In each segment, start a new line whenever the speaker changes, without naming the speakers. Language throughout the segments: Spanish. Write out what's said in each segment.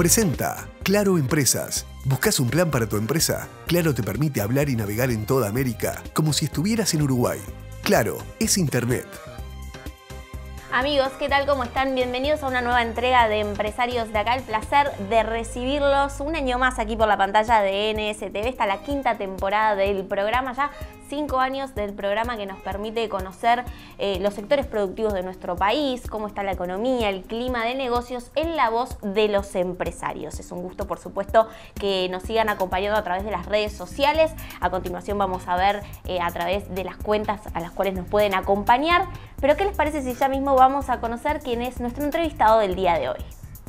Presenta Claro Empresas. ¿Buscas un plan para tu empresa? Claro te permite hablar y navegar en toda América como si estuvieras en Uruguay. Claro, es Internet.
Amigos, ¿qué tal? ¿Cómo están? Bienvenidos a una nueva entrega de Empresarios de Acá. El placer de recibirlos un año más aquí por la pantalla de NSTV. Está la quinta temporada del programa, ya 5 años del programa que nos permite conocer los sectores productivos de nuestro país, cómo está la economía, el clima de negocios en la voz de los empresarios. Es un gusto, por supuesto, que nos sigan acompañando a través de las redes sociales. A continuación vamos a ver a través de las cuentas a las cuales nos pueden acompañar. Pero ¿qué les parece si ya mismo vamos a conocer quién es nuestro entrevistado del día de hoy?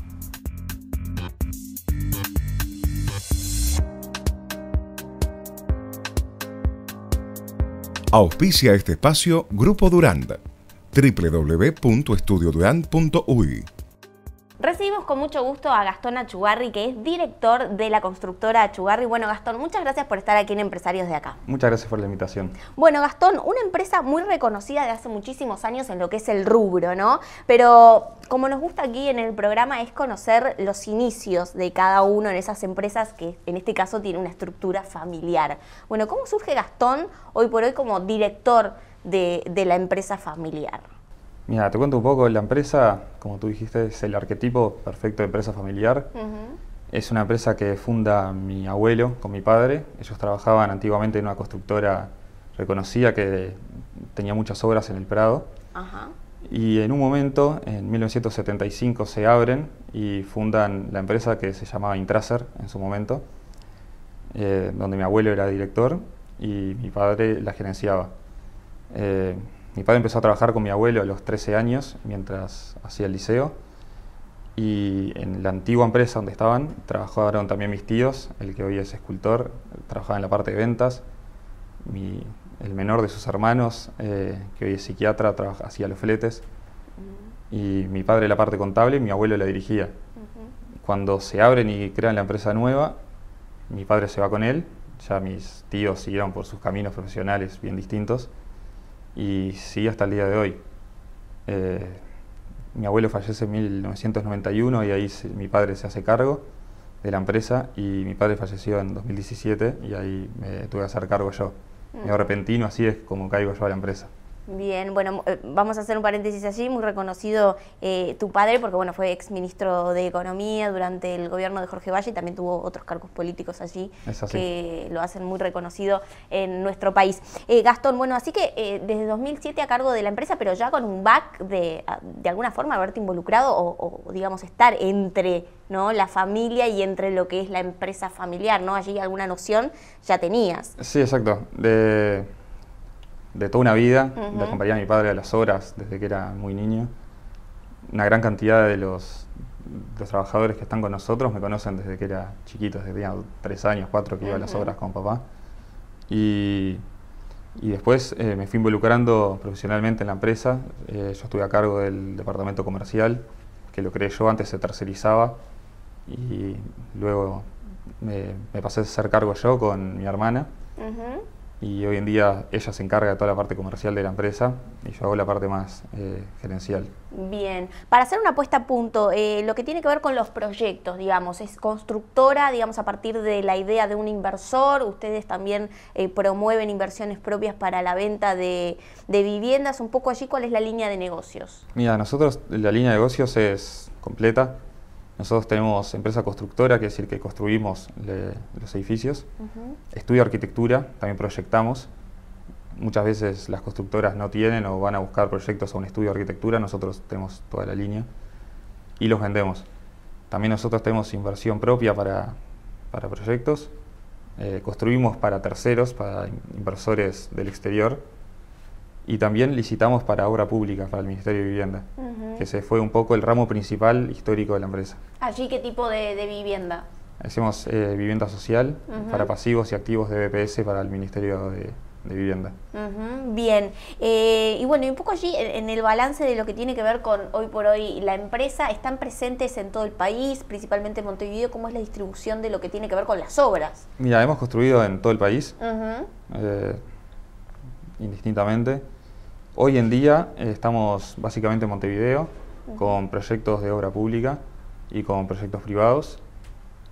Auspicia este espacio Grupo Durand, www.estudiodurand.uy.
Recibimos con mucho gusto a Gastón Achugarri, que es director de la constructora Achugarri. Bueno, Gastón, muchas gracias por estar aquí en Empresarios de Acá.
Muchas gracias por la invitación.
Bueno, Gastón, una empresa muy reconocida de hace muchísimos años en lo que es el rubro, ¿no? Pero como nos gusta aquí en el programa es conocer los inicios de cada uno en esas empresas que en este caso tiene una estructura familiar. Bueno, ¿cómo surge Gastón hoy por hoy como director de la empresa familiar?
Mira, te cuento un poco. La empresa, como tú dijiste, es el arquetipo perfecto de empresa familiar. Es una empresa que funda mi abuelo con mi padre. Ellos trabajaban antiguamente en una constructora reconocida que tenía muchas obras en el Prado. Y en un momento, en 1975, se abren y fundan la empresa que se llamaba Intraser en su momento, donde mi abuelo era director y mi padre la gerenciaba. Mi padre empezó a trabajar con mi abuelo a los 13 años mientras hacía el liceo, y en la antigua empresa donde estaban trabajaron también mis tíos. El que hoy es escultor trabajaba en la parte de ventas, el menor de sus hermanos, que hoy es psiquiatra, hacía los fletes, y mi padre la parte contable y mi abuelo la dirigía. Cuando se abren y crean la empresa nueva, mi padre se va con él. Ya mis tíos siguieron por sus caminos profesionales bien distintos, y sigue hasta el día de hoy. Mi abuelo fallece en 1991 y ahí mi padre se hace cargo de la empresa, y mi padre falleció en 2017 y ahí me tuve que hacer cargo yo. Medio repentino, así es como caigo yo a la empresa.
Bien, bueno, vamos a hacer un paréntesis allí. Muy reconocido tu padre, porque bueno, fue ex ministro de Economía durante el gobierno de Jorge Valle y también tuvo otros cargos políticos allí que lo hacen muy reconocido en nuestro país. Gastón, bueno, así que desde 2007 a cargo de la empresa, pero ya con un back de alguna forma haberte involucrado o digamos estar entre, ¿no?, la familia y entre lo que es la empresa familiar, ¿no? Allí alguna noción ya tenías.
Sí, exacto. De toda una vida, de acompañar a mi padre a las obras desde que era muy niño. Una gran cantidad de los trabajadores que están con nosotros me conocen desde que era chiquito, desde que tenía 3 años, 4 que iba a las obras con papá. Y después me fui involucrando profesionalmente en la empresa. Yo estuve a cargo del departamento comercial, que lo creé yo, antes se tercerizaba, y luego me pasé a hacer cargo yo con mi hermana. Y hoy en día ella se encarga de toda la parte comercial de la empresa y yo hago la parte más gerencial.
Bien, para hacer una puesta a punto, lo que tiene que ver con los proyectos, digamos, es constructora, digamos, a partir de la idea de un inversor. Ustedes también promueven inversiones propias para la venta de viviendas. Un poco allí, ¿cuál es la línea de negocios?
Mira, nosotros la línea de negocios es completa. Nosotros tenemos empresa constructora, que es decir, que construimos los edificios. Estudio arquitectura, también proyectamos. Muchas veces las constructoras no tienen o van a buscar proyectos a un estudio de arquitectura. Nosotros tenemos toda la línea y los vendemos. También nosotros tenemos inversión propia para proyectos. Construimos para terceros, para inversores del exterior. Y también licitamos para obra pública, para el Ministerio de Vivienda, que ese fue un poco el ramo principal histórico de la empresa.
¿Allí qué tipo de vivienda?
Hacemos vivienda social para pasivos y activos de BPS para el Ministerio de Vivienda.
Bien, y bueno, y un poco allí en el balance de lo que tiene que ver con hoy por hoy la empresa, ¿están presentes en todo el país, principalmente en Montevideo? ¿Cómo es la distribución de lo que tiene que ver con las obras?
Mira, hemos construido en todo el país, indistintamente. Hoy en día estamos básicamente en Montevideo, con proyectos de obra pública y con proyectos privados.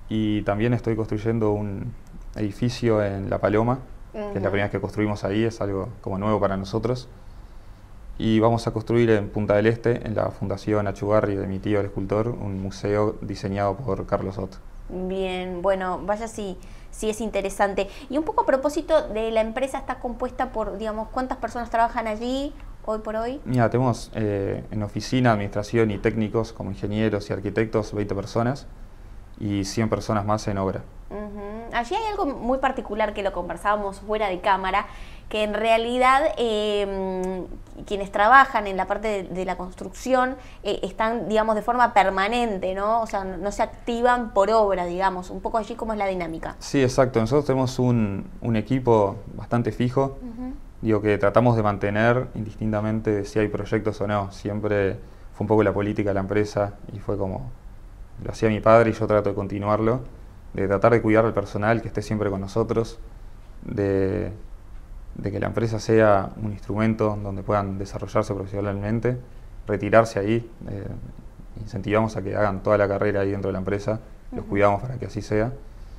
Y también estoy construyendo un edificio en La Paloma, que es la primera vez que construimos ahí, es algo como nuevo para nosotros. Y vamos a construir en Punta del Este, en la Fundación Achugarri de mi tío el escultor, un museo diseñado por Carlos Ott.
Bien, bueno, vaya si es interesante. Y un poco a propósito de la empresa, está compuesta por, digamos, ¿cuántas personas trabajan allí hoy por hoy?
Mira, tenemos en oficina, administración y técnicos como ingenieros y arquitectos 20 personas y 100 personas más en obra.
Allí hay algo muy particular que lo conversábamos fuera de cámara, que en realidad quienes trabajan en la parte de la construcción están, digamos, de forma permanente, ¿no? O sea, no se activan por obra, digamos, un poco allí cómo es la dinámica.
Sí, exacto. Nosotros tenemos un equipo bastante fijo, digo, que tratamos de mantener indistintamente de si hay proyectos o no. Siempre fue un poco la política de la empresa y fue como, lo hacía mi padre y yo trato de continuarlo, de tratar de cuidar al personal que esté siempre con nosotros, de que la empresa sea un instrumento donde puedan desarrollarse profesionalmente, retirarse ahí, incentivamos a que hagan toda la carrera ahí dentro de la empresa, los cuidamos para que así sea.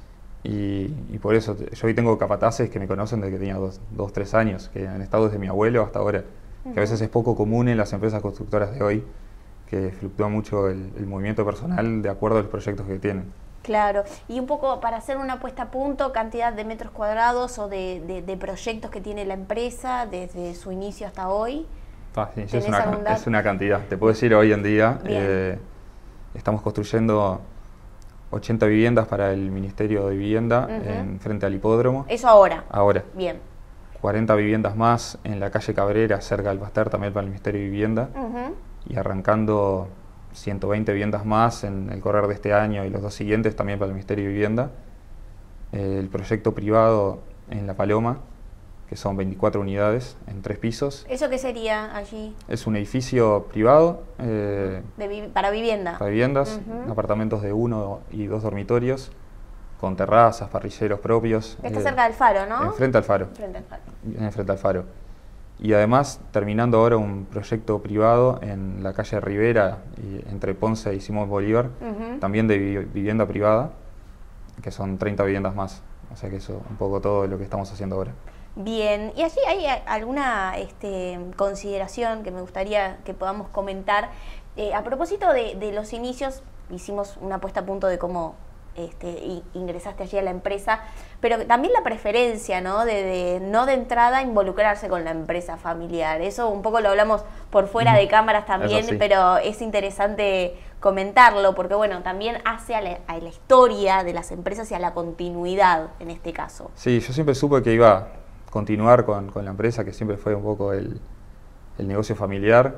Y por eso yo hoy tengo capataces que me conocen desde que tenía 2, 3 años, que han estado desde mi abuelo hasta ahora, que a veces es poco común en las empresas constructoras de hoy, que fluctúa mucho el movimiento personal de acuerdo a los proyectos que tienen.
Claro, y un poco para hacer una puesta a punto, cantidad de metros cuadrados o de proyectos que tiene la empresa desde su inicio hasta hoy.
Sí, es una cantidad. Te puedo decir hoy en día, estamos construyendo 80 viviendas para el Ministerio de Vivienda frente al hipódromo.
¿Eso ahora?
Ahora.
Bien.
40 viviendas más en la calle Cabrera, cerca del Pasteur, también para el Ministerio de Vivienda. Y arrancando 120 viviendas más en el correr de este año y los 2 siguientes también para el Ministerio de Vivienda. El proyecto privado en La Paloma, que son 24 unidades en 3 pisos.
¿Eso qué sería allí?
Es un edificio privado.
Para vivienda.
Para viviendas, apartamentos de 1 y 2 dormitorios, con terrazas, parrilleros propios.
Está cerca del faro, ¿no?
Enfrente al faro. Enfrente al faro. Y además, terminando ahora un proyecto privado en la calle Rivera, entre Ponce y Simón Bolívar, también de vivienda privada, que son 30 viviendas más. O sea que eso un poco todo lo que estamos haciendo ahora.
Bien, y allí hay alguna consideración que me gustaría que podamos comentar. A propósito de los inicios, hicimos una puesta a punto de cómo ingresaste allí a la empresa, pero también la preferencia, ¿no? No de entrada involucrarse con la empresa familiar. Eso un poco lo hablamos por fuera de cámaras también, sí. Pero es interesante comentarlo porque, bueno, también hace a la historia de las empresas y a la continuidad en este caso. Sí,
yo siempre supe que iba a continuar con la empresa, que siempre fue un poco el negocio familiar.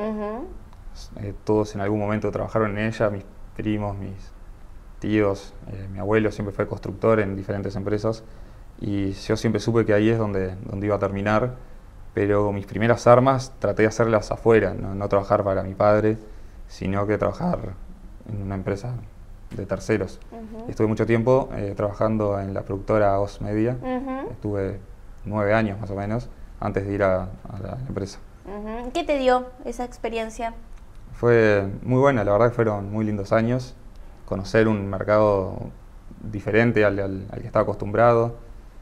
Todos en algún momento trabajaron en ella, mis primos, mis tíos, mi abuelo siempre fue constructor en diferentes empresas y yo siempre supe que ahí es donde iba a terminar, pero mis primeras armas traté de hacerlas afuera, no trabajar para mi padre, sino que trabajar en una empresa de terceros. Estuve mucho tiempo trabajando en la productora Oz Media, estuve 9 años más o menos antes de ir a la empresa.
¿Qué te dio esa experiencia?
Fue muy buena, la verdad que fueron muy lindos años. Conocer un mercado diferente al que estaba acostumbrado,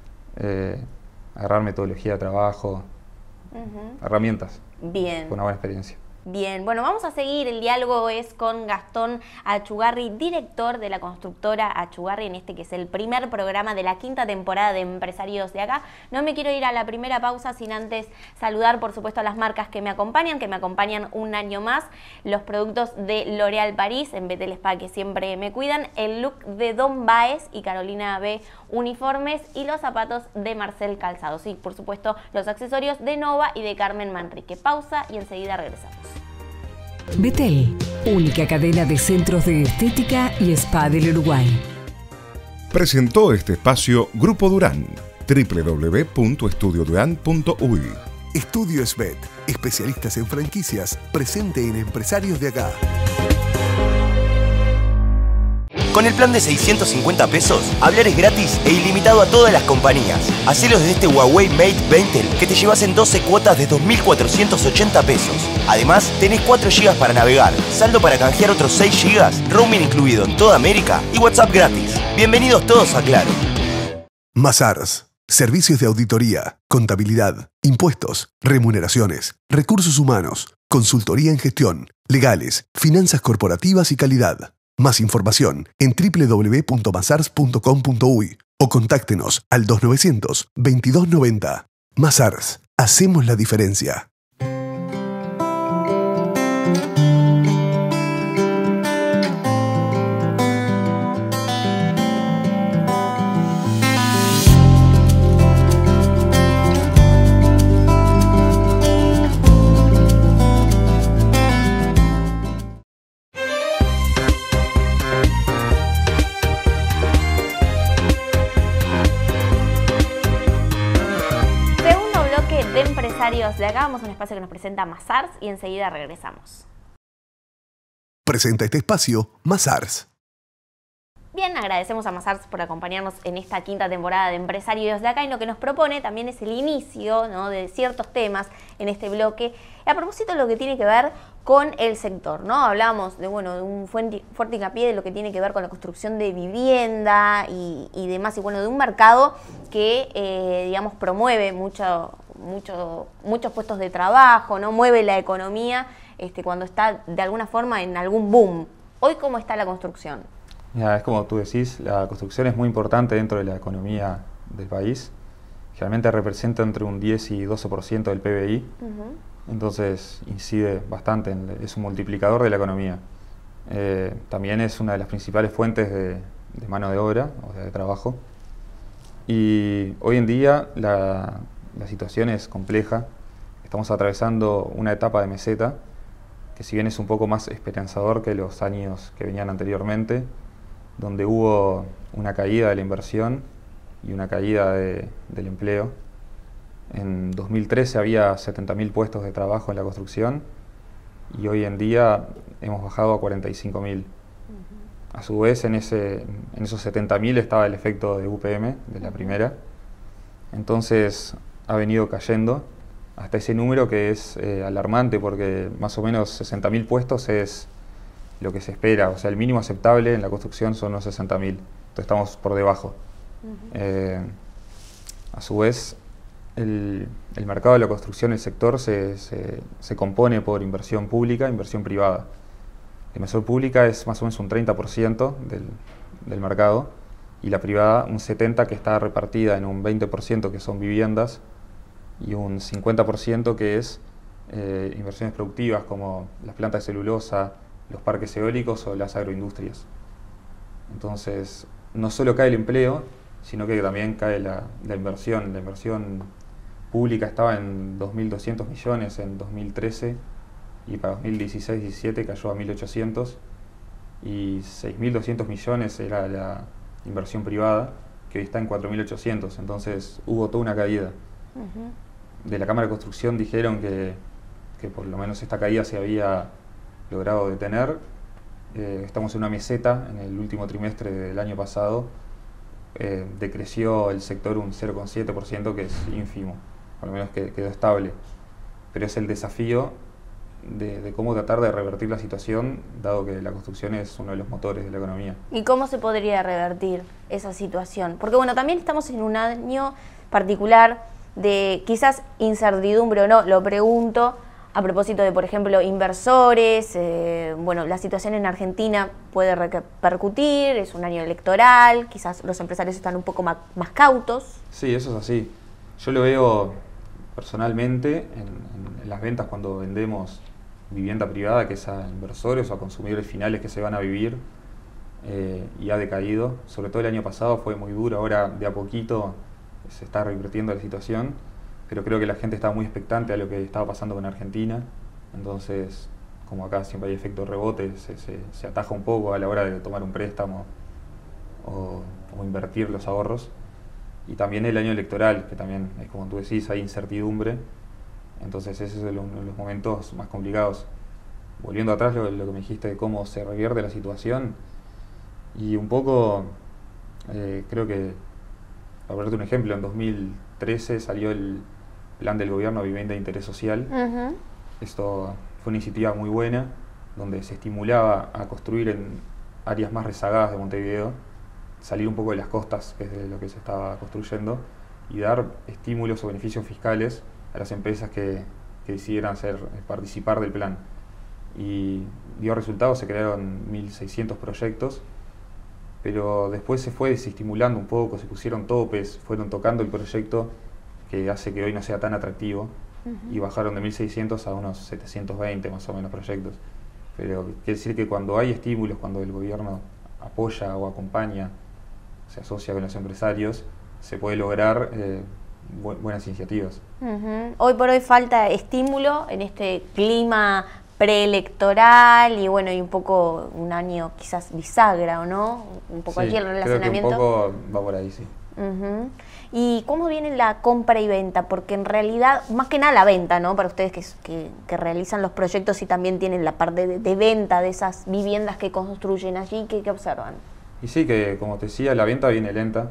agarrar metodología de trabajo, herramientas.
Bien.
Fue una buena experiencia.
Bien, bueno, vamos a seguir. El diálogo es con Gastón Achugarri, director de la constructora Achugarri, en que es el primer programa de la 5ª temporada de Empresarios de Acá. No me quiero ir a la primera pausa sin antes saludar, por supuesto, a las marcas que me acompañan un año más. Los productos de L'Oréal París, en Betel Spa, que siempre me cuidan. El look de Don Baez y Carolina B Uniformes y los zapatos de Marcel Calzados. Y, por supuesto, los accesorios de Nova y de Carmen Manrique. Pausa y enseguida regresamos.
Betel, única cadena de centros de estética y spa del Uruguay.
Presentó este espacio Grupo Durán, www.estudioduran.uy.
Estudio Svet, especialistas en franquicias, presente en Empresarios de Acá.
Con el plan de 650 pesos, hablar es gratis e ilimitado a todas las compañías. Hacelo desde este Huawei Mate 20 que te llevas en 12 cuotas de 2.480 pesos. Además, tenés 4 GB para navegar, saldo para canjear otros 6 GB, roaming incluido en toda América y WhatsApp gratis. Bienvenidos todos a Claro.
Mazars. Servicios de auditoría, contabilidad, impuestos, remuneraciones, recursos humanos, consultoría en gestión, legales, finanzas corporativas y calidad. Más información en www.mazars.com.uy o contáctenos al 2900 2290. Mazars. Hacemos la diferencia.
De acá vamos a un espacio que nos presenta Mazars y enseguida regresamos.
Presenta este espacio Mazars.
Bien, agradecemos a Mazars por acompañarnos en esta quinta temporada de Empresarios de Acá, y lo que nos propone también es el inicio, ¿no?, de ciertos temas en este bloque, a propósito de lo que tiene que ver con el sector, ¿no? Hablamos de, bueno, de un fuerte hincapié de lo que tiene que ver con la construcción de vivienda y demás, y bueno, de un mercado que, digamos, promueve muchos puestos de trabajo, ¿no? Mueve la economía cuando está de alguna forma en algún boom. Hoy, ¿cómo está la construcción?
Mira, es como tú decís, la construcción es muy importante dentro de la economía del país. Generalmente representa entre un 10 y 12% del PBI. Entonces incide bastante, es un multiplicador de la economía. También es una de las principales fuentes de mano de obra, o sea, de trabajo. Y hoy en día la situación es compleja. Estamos atravesando una etapa de meseta, que si bien es un poco más esperanzador que los años que venían anteriormente, donde hubo una caída de la inversión y una caída del empleo. En 2013 había 70.000 puestos de trabajo en la construcción y hoy en día hemos bajado a 45.000. A su vez, en esos 70.000 estaba el efecto de UPM, de la primera. Entonces ha venido cayendo hasta ese número que es alarmante, porque más o menos 60.000 puestos es lo que se espera. O sea, el mínimo aceptable en la construcción son los 60.000. Entonces estamos por debajo. A su vez, el mercado de la construcción, el sector, se compone por inversión pública e inversión privada. La inversión pública es más o menos un 30% del mercado, y la privada un 70%, que está repartida en un 20% que son viviendas y un 50% que es inversiones productivas como las plantas de celulosa, los parques eólicos o las agroindustrias. Entonces, no solo cae el empleo, sino que también cae la inversión. La inversión pública estaba en 2.200 millones en 2013 y para 2016-17 cayó a 1.800, y 6.200 millones era la inversión privada, que hoy está en 4.800. Entonces hubo toda una caída. De la Cámara de Construcción dijeron que por lo menos esta caída se había logrado detener. Estamos en una meseta. En el último trimestre del año pasado decreció el sector un 0,7%, que es ínfimo, por lo menos quedó estable. Pero es el desafío de cómo tratar de revertir la situación, dado que la construcción es uno de los motores de la economía.
¿Y cómo se podría revertir esa situación? Porque bueno, también estamos en un año particular de quizás incertidumbre o no, lo pregunto, a propósito de, por ejemplo, inversores. Bueno, la situación en Argentina puede repercutir, es un año electoral, quizás los empresarios están un poco más cautos.
Sí, eso es así. Yo lo veo personalmente en las ventas cuando vendemos vivienda privada, que es a inversores o a consumidores finales que se van a vivir, y ha decaído. Sobre todo el año pasado fue muy duro, ahora de a poquito se está revirtiendo la situación, pero creo que la gente estaba muy expectante a lo que estaba pasando con Argentina. Entonces, como acá siempre hay efecto rebote, se ataja un poco a la hora de tomar un préstamo o invertir los ahorros. Y también el año electoral, que también es como tú decís, hay incertidumbre. Entonces ese es uno de los momentos más complicados. Volviendo atrás, lo que me dijiste de cómo se revierte la situación, y un poco, creo que, para darte un ejemplo, en 2013 salió el plan del gobierno Vivienda de Interés Social. Esto fue una iniciativa muy buena, donde se estimulaba a construir en áreas más rezagadas de Montevideo, salir un poco de las costas, que es de lo que se estaba construyendo, y dar estímulos o beneficios fiscales a las empresas que decidieran participar del plan. Y dio resultados, se crearon 1.600 proyectos, pero después se fue desestimulando un poco, se pusieron topes, fueron tocando el proyecto que hace que hoy no sea tan atractivo, y bajaron de 1.600 a unos 720 más o menos proyectos. Pero quiere decir que cuando hay estímulos, cuando el gobierno apoya o acompaña, se asocia con los empresarios, se puede lograr buenas iniciativas.
Hoy por hoy falta estímulo en este clima preelectoral y bueno, y un poco un año quizás bisagra, ¿o no? Un poco
Sí,
aquí el relacionamiento.
creo que un poco va por ahí, sí.
¿Y cómo viene la compra y venta? Porque en realidad, más que nada la venta, ¿no? Para ustedes que realizan los proyectos y también tienen la parte de venta de esas viviendas que construyen allí, ¿qué observan?
Y sí, que como te decía, la venta viene lenta.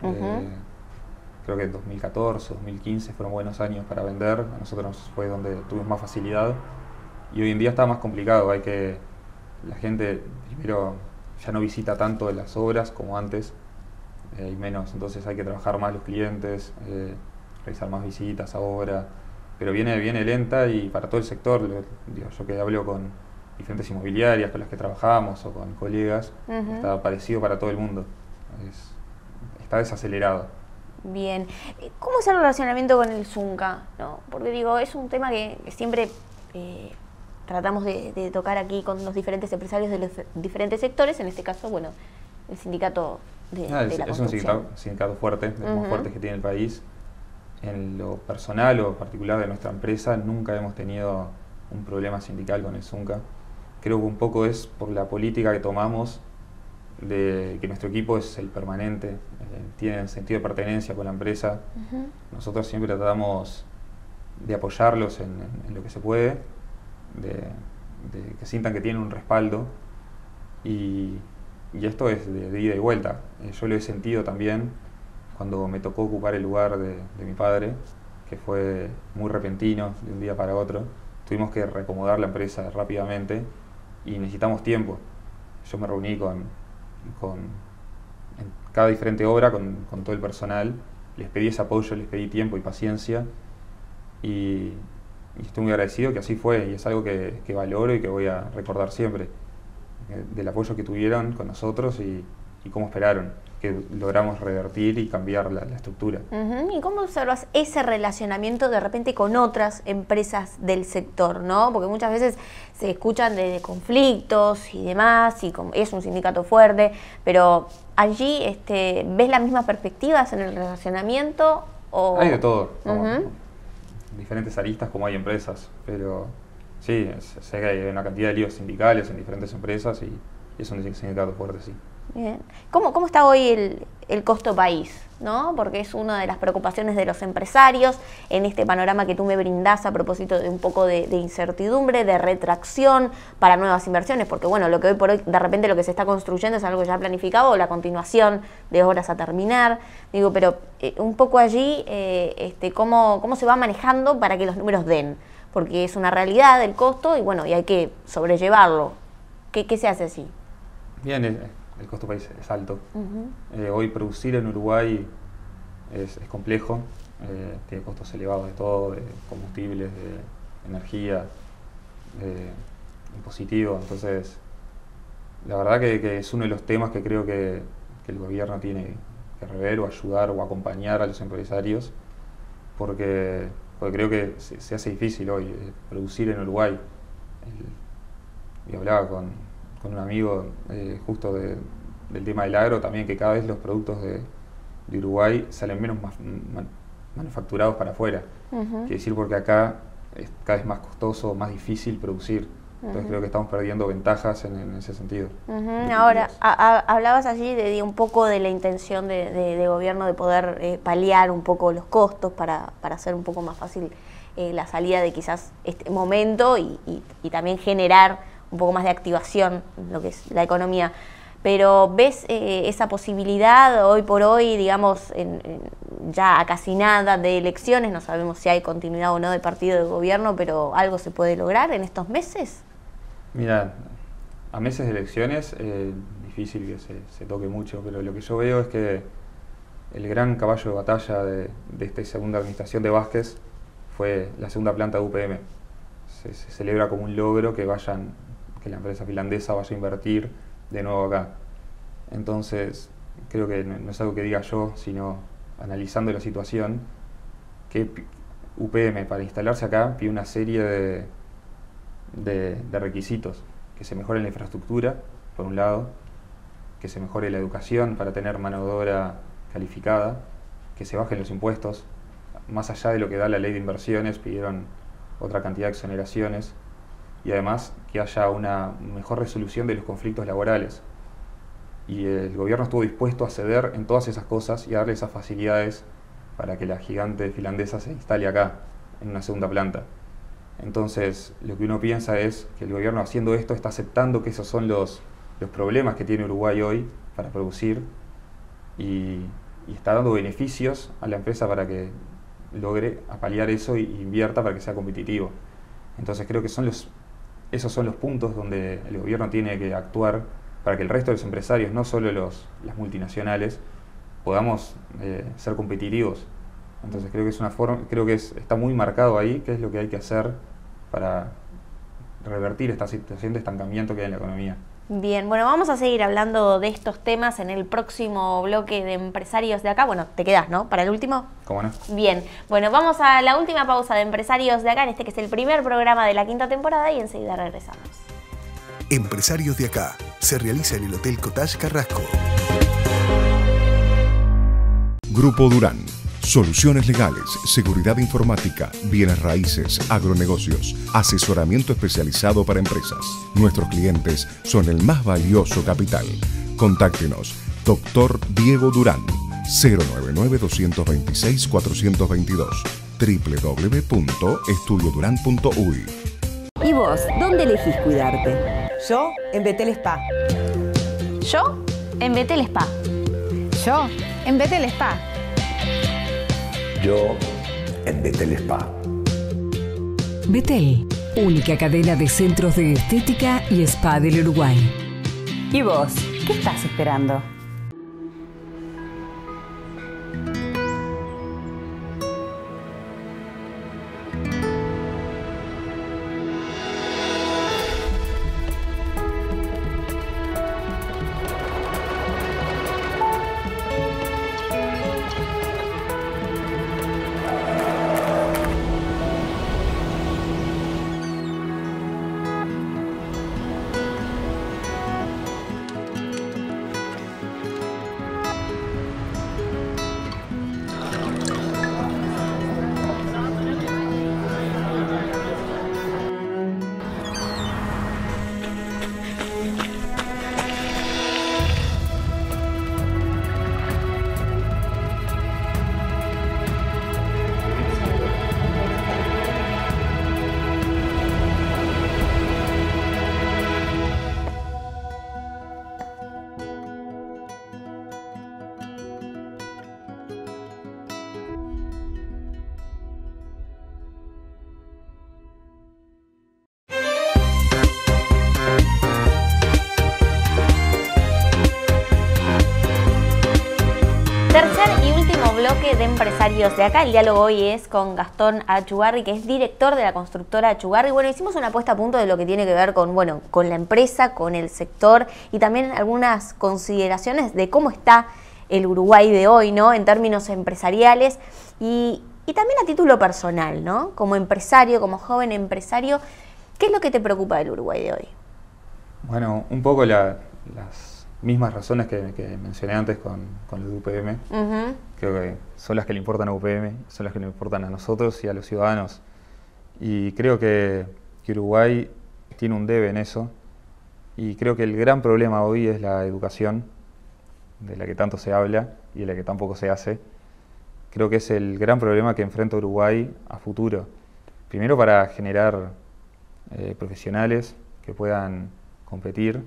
Creo que 2014, 2015 fueron buenos años para vender. A nosotros fue donde tuvimos más facilidad. Y hoy en día está más complicado. La gente primero ya no visita tanto de las obras como antes. Y menos, entonces hay que trabajar más los clientes, realizar más visitas a obra, pero viene lenta y para todo el sector, yo que hablo con diferentes inmobiliarias con las que trabajamos o con colegas, está parecido para todo el mundo, está desacelerado.
Bien, ¿cómo es el relacionamiento con el Zunca? ¿No? Porque digo, es un tema que siempre tratamos de tocar aquí con los diferentes empresarios de los diferentes sectores, en este caso, bueno, el sindicato de la construcción.
Es un sindicato fuerte, de los más fuertes que tiene el país. En lo personal o particular de nuestra empresa nunca hemos tenido un problema sindical con el Zunca. Creo que un poco es por la política que tomamos de que nuestro equipo es el permanente, tiene sentido de pertenencia con la empresa. Nosotros siempre tratamos de apoyarlos en lo que se puede, de que sientan que tienen un respaldo y esto es de ida y vuelta. Yo lo he sentido también cuando me tocó ocupar el lugar de mi padre, que fue muy repentino, de un día para otro. Tuvimos que reacomodar la empresa rápidamente y necesitamos tiempo. Yo me reuní en cada diferente obra con todo el personal, les pedí ese apoyo, les pedí tiempo y paciencia y estoy muy agradecido que así fue y es algo que valoro y que voy a recordar siempre, del apoyo que tuvieron con nosotros y cómo esperaron que logramos revertir y cambiar la estructura.
¿Y cómo observas ese relacionamiento de repente con otras empresas del sector, ¿no? Porque muchas veces se escuchan de conflictos y demás, y es un sindicato fuerte, pero allí ¿ves las mismas perspectivas en el relacionamiento? ¿O?
Hay de todo, diferentes aristas como hay empresas, pero sí, sé que hay una cantidad de líos sindicales en diferentes empresas y es un sindicato fuerte, sí.
Bien. ¿Cómo está hoy el costo país? ¿No? Porque es una de las preocupaciones de los empresarios en este panorama que tú me brindás a propósito de un poco de incertidumbre, de retracción para nuevas inversiones, porque bueno, lo que hoy por hoy de repente lo que se está construyendo es algo ya planificado o la continuación de obras a terminar. Digo, pero un poco allí, ¿cómo se va manejando para que los números den? Porque es una realidad el costo y bueno, y hay que sobrellevarlo. ¿Qué se hace así?
Bien, el costo país es alto. Hoy producir en Uruguay es complejo, tiene costos elevados de todo, de combustibles, de energía, de impositivo. Entonces, la verdad que es uno de los temas que creo que el gobierno tiene que rever o ayudar o acompañar a los empresarios, porque creo que se hace difícil hoy producir en Uruguay. Y hablaba con un amigo justo del tema del agro también, que cada vez los productos de Uruguay salen menos manufacturados para afuera. Quiere decir porque acá es cada vez más costoso, más difícil producir. Entonces creo que estamos perdiendo ventajas en ese sentido.
Ahora, hablabas allí de un poco de la intención de gobierno de poder paliar un poco los costos para hacer un poco más fácil la salida de quizás este momento y también generar un poco más de activación en lo que es la economía. Pero ¿ves esa posibilidad hoy por hoy, digamos, ya a casi nada de elecciones? No sabemos si hay continuidad o no de partido de gobierno, pero ¿algo se puede lograr en estos meses?
Mira, a meses de elecciones difícil que se toque mucho, pero lo que yo veo es que el gran caballo de batalla de esta segunda administración de Vázquez fue la segunda planta de UPM. Se celebra como un logro que la empresa finlandesa vaya a invertir de nuevo acá. Entonces, creo que no es algo que diga yo, sino analizando la situación, que UPM para instalarse acá pide una serie de requisitos: que se mejore la infraestructura, por un lado, que se mejore la educación para tener mano de obra calificada, que se bajen los impuestos. Más allá de lo que da la ley de inversiones, pidieron otra cantidad de exoneraciones, y además que haya una mejor resolución de los conflictos laborales. Y el gobierno estuvo dispuesto a ceder en todas esas cosas y a darle esas facilidades para que la gigante finlandesa se instale acá, en una segunda planta. Entonces, lo que uno piensa es que el gobierno, haciendo esto, está aceptando que esos son los problemas que tiene Uruguay hoy para producir, y está dando beneficios a la empresa para que logre paliar eso e invierta para que sea competitivo. Entonces creo que esos son los puntos donde el gobierno tiene que actuar para que el resto de los empresarios, no solo las multinacionales, podamos ser competitivos. Entonces creo que es una forma, está muy marcado ahí qué es lo que hay que hacer para revertir esta situación de estancamiento que hay en la economía.
Bien, bueno, vamos a seguir hablando de estos temas en el próximo bloque de Empresarios de Acá. Bueno, te quedás, ¿no? ¿Para el último?
¿Cómo no?
Bien, bueno, vamos a la última pausa de Empresarios de Acá, en este que es el primer programa de la quinta temporada, y enseguida regresamos.
Empresarios de Acá se realiza en el Hotel Cottage Carrasco.
Grupo Durán. Soluciones legales, seguridad informática, bienes raíces, agronegocios, asesoramiento especializado para empresas. Nuestros clientes son el más valioso capital. Contáctenos, Dr. Diego Durán, 099-226-422, www.estudioduran.uy.
¿Y vos, dónde elegís cuidarte?
Yo en Betel Spa.
Yo en Betel Spa.
Yo en Betel Spa.
Yo en Betel Spa.
Betel, única cadena de centros de estética y spa del Uruguay.
¿Y vos? ¿Qué estás esperando?
Bloque de Empresarios de Acá. El diálogo hoy es con Gastón Achugarri, que es director de la constructora Achugarri. Bueno, hicimos una puesta a punto de lo que tiene que ver con la empresa, con el sector, y también algunas consideraciones de cómo está el Uruguay de hoy, ¿no? En términos empresariales y también a título personal, ¿no? Como empresario, como joven empresario, ¿qué es lo que te preocupa del Uruguay de hoy?
Bueno, un poco las mismas razones que mencioné antes con lo de UPM. Creo que son las que le importan a UPM, son las que le importan a nosotros y a los ciudadanos. Y creo que Uruguay tiene un debe en eso. Y creo que el gran problema hoy es la educación, de la que tanto se habla y de la que tampoco se hace. Creo que es el gran problema que enfrenta Uruguay a futuro. Primero, para generar profesionales que puedan competir.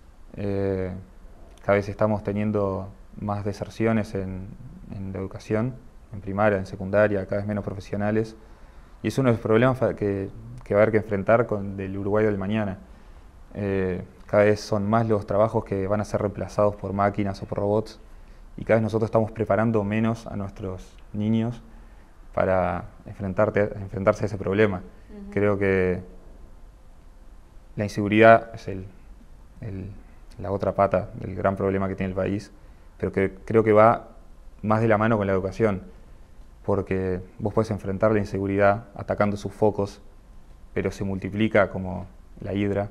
Cada vez estamos teniendo más deserciones en la educación, en primaria, en secundaria, cada vez menos profesionales. Y es uno de los problemas que va a haber que enfrentar del Uruguay del mañana. cada vez son más los trabajos que van a ser reemplazados por máquinas o por robots, y cada vez nosotros estamos preparando menos a nuestros niños para enfrentarse a ese problema. Creo que la inseguridad es la otra pata del gran problema que tiene el país, pero que creo que va más de la mano con la educación, porque vos podés enfrentar la inseguridad atacando sus focos, pero se multiplica como la hidra,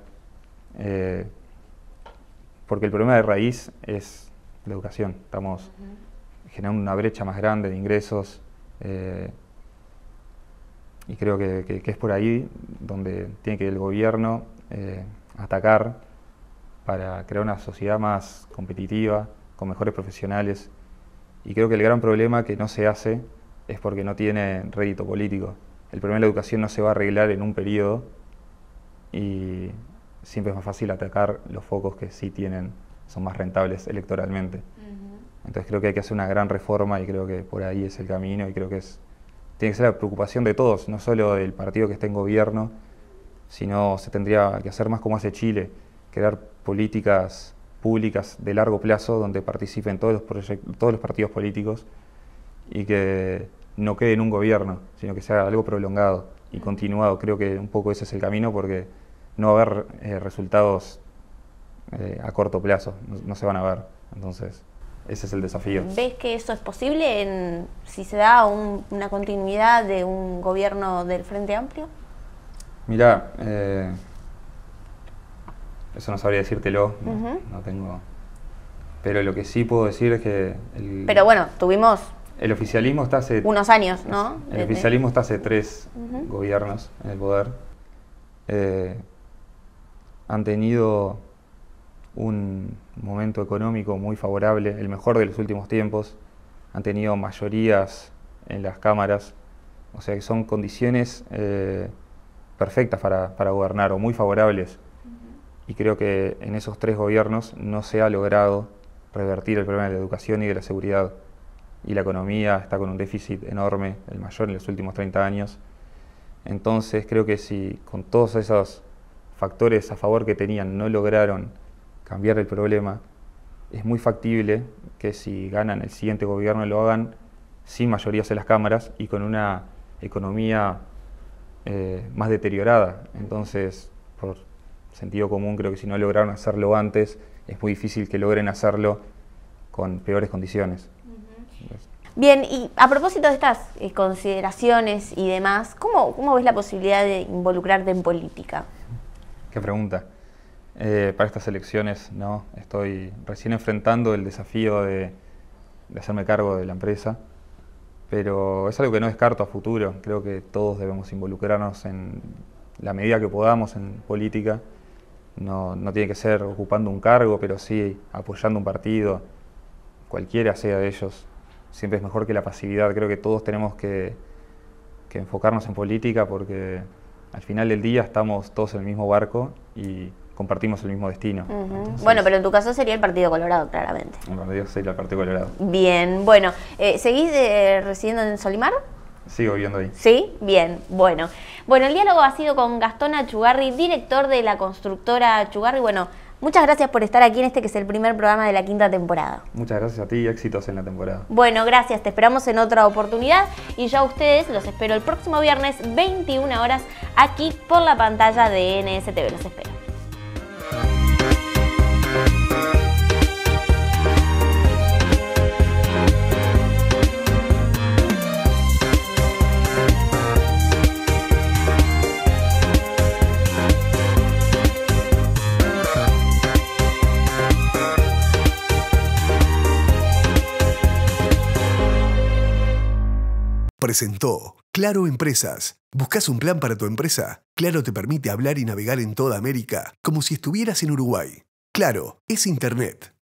porque el problema de raíz es la educación. Estamos generando una brecha más grande de ingresos, y creo que es por ahí donde tiene que ir el gobierno atacar para crear una sociedad más competitiva, con mejores profesionales. Y creo que el gran problema que no se hace es porque no tiene rédito político. El problema de la educación no se va a arreglar en un periodo, y siempre es más fácil atacar los focos que sí son más rentables electoralmente. Entonces creo que hay que hacer una gran reforma, y creo que por ahí es el camino, y creo que tiene que ser la preocupación de todos, no solo del partido que esté en gobierno, sino se tendría que hacer más como hace Chile, crear políticas públicas de largo plazo donde participen todos los partidos políticos, y que no quede en un gobierno, sino que sea algo prolongado y continuado. Creo que un poco ese es el camino, porque no va a haber resultados a corto plazo, no se van a ver. Entonces, ese es el desafío.
¿Ves que eso es posible si se da una continuidad de un gobierno del Frente Amplio?
Mirá, eso no sabría decírtelo, no tengo. Pero lo que sí puedo decir es que
pero bueno, tuvimos
el oficialismo está hace
unos años, ¿no?
El oficialismo está hace 3 gobiernos en el poder. Han tenido un momento económico muy favorable, el mejor de los últimos tiempos. Han tenido mayorías en las cámaras, o sea que son condiciones perfectas para gobernar, o muy favorables. Y creo que en esos 3 gobiernos no se ha logrado revertir el problema de la educación y de la seguridad. Y la economía está con un déficit enorme, el mayor en los últimos 30 años. Entonces creo que si con todos esos factores a favor que tenían no lograron cambiar el problema, es muy factible que si ganan el siguiente gobierno lo hagan sin mayorías en las cámaras y con una economía más deteriorada. Entonces, por sentido común, creo que si no lograron hacerlo antes, es muy difícil que logren hacerlo con peores condiciones.
Bien, y a propósito de estas consideraciones y demás, ¿cómo ves la posibilidad de involucrarte en política?
Qué pregunta. Para estas elecciones, no, estoy recién enfrentando el desafío de hacerme cargo de la empresa, pero es algo que no descarto a futuro. Creo que todos debemos involucrarnos en la medida que podamos en política. No tiene que ser ocupando un cargo, pero sí apoyando un partido, cualquiera sea de ellos. Siempre es mejor que la pasividad. Creo que todos tenemos que enfocarnos en política, porque al final del día estamos todos en el mismo barco y compartimos el mismo destino. Entonces,
bueno, pero en tu caso sería el Partido Colorado, claramente.
En realidad sería el Partido Colorado.
Bien, bueno, ¿seguís residiendo en Solimar?
Sigo viviendo ahí.
¿Sí? Bien, bueno. Bueno, el diálogo ha sido con Gastón Achugarri, director de la constructora Achugarri. Bueno, muchas gracias por estar aquí en que es el primer programa de la 5ª temporada.
Muchas gracias a ti y éxitos en la temporada.
Bueno, gracias. Te esperamos en otra oportunidad y ya ustedes los espero el próximo viernes, 21 horas, aquí por la pantalla de NSTV. Los espero.
Presentó Claro Empresas. ¿Buscas un plan para tu empresa? Claro te permite hablar y navegar en toda América como si estuvieras en Uruguay. Claro, es Internet.